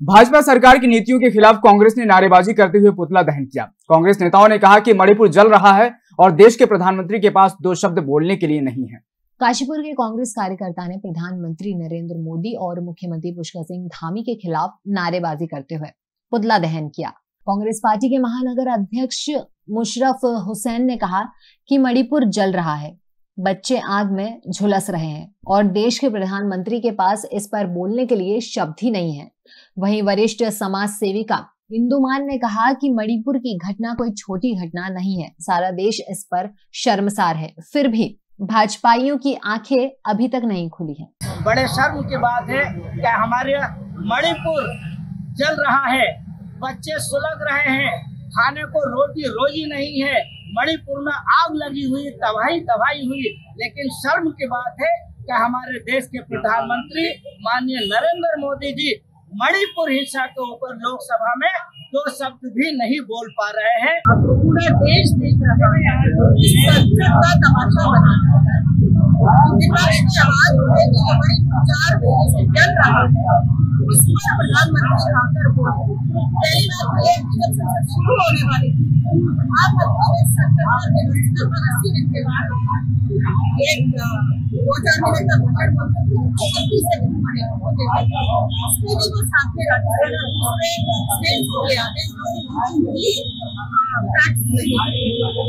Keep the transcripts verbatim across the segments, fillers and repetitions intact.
भाजपा सरकार की नीतियों के खिलाफ कांग्रेस ने नारेबाजी करते हुए पुतला दहन किया। कांग्रेस नेताओं ने कहा कि मणिपुर जल रहा है और देश के प्रधानमंत्री के पास दो शब्द बोलने के लिए नहीं है। काशीपुर के कांग्रेस कार्यकर्ता ने प्रधानमंत्री नरेंद्र मोदी और मुख्यमंत्री पुष्कर सिंह धामी के खिलाफ नारेबाजी करते हुए पुतला दहन किया। कांग्रेस पार्टी के महानगर अध्यक्ष मुशर्रफ हुसैन ने कहा कि मणिपुर जल रहा है, बच्चे आग में झुलस रहे हैं और देश के प्रधानमंत्री के पास इस पर बोलने के लिए शब्द ही नहीं है। वहीं वरिष्ठ समाज सेविका इंदुमान ने कहा कि मणिपुर की घटना कोई छोटी घटना नहीं है, सारा देश इस पर शर्मसार है, फिर भी भाजपाइयों की आंखें अभी तक नहीं खुली हैं। बड़े शर्म की बात है कि हमारे मणिपुर जल रहा है, बच्चे सुलग रहे हैं, खाने को रोटी रोजी नहीं है, मणिपुर में आग लगी हुई, तबाही तबाही हुई। लेकिन शर्म की बात है कि हमारे देश के प्रधानमंत्री माननीय नरेंद्र मोदी जी मणिपुर हिंसा के ऊपर लोकसभा में दो शब्द भी नहीं बोल पा रहे हैं। अब पूरा देश देख रहा है, इस संकट का तमाशा बना रहा है। विपक्ष की आवाज उठे कि हमारी चार महीने से जल रहा है, इस पर प्रधानमंत्री आकर बोले। पहली बात तो ये कि जब संसद शुरू होने वाली थी, प्रधानमंत्री ने सत्तर मिनट पर अस्सी मिनट के बाद एक दो चार मिनट का भाषण बोलते थे, छत्तीस सेकंड पड़े होते थे। उसमें भी वो साथ में राजस्थान स्टेज हो गया है, प्रैक्टिस नहीं।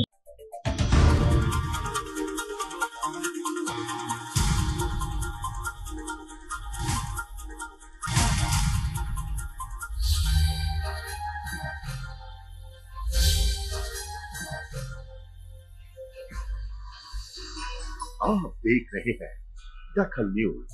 आप देख रहे हैं दखल न्यूज।